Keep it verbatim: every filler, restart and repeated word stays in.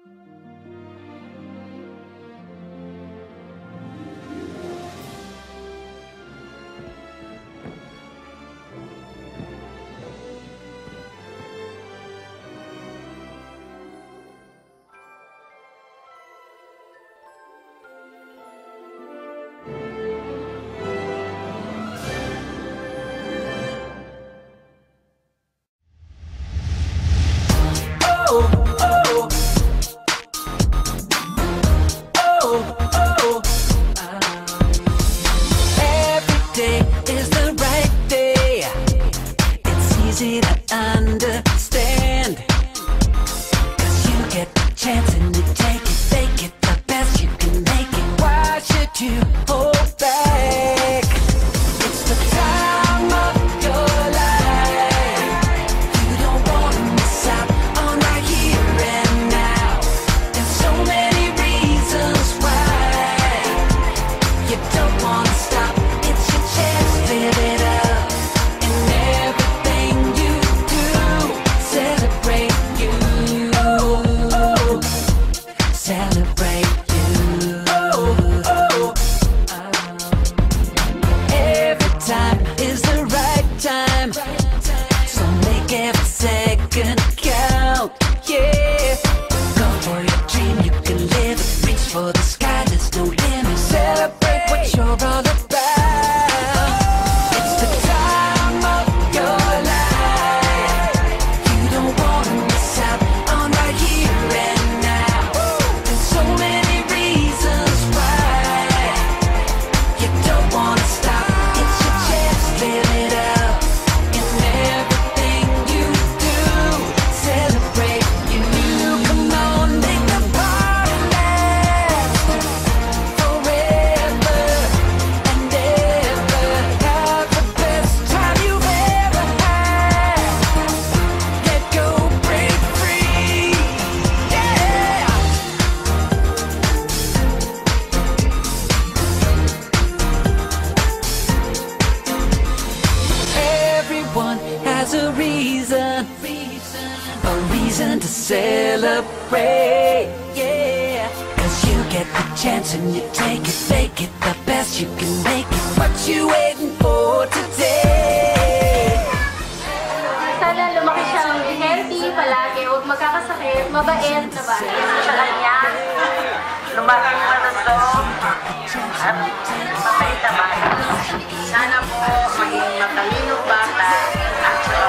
celebrate, yeah. Cause you get the chance and you take it, make it the best you can make it. What you waiting for today? Sana lumaki siyang healthy palagi, huwag magkakasakit, mabait na ba? Sa kanya, lumaki mo na to, at mabait na bata. Sana po maging matalinong bata at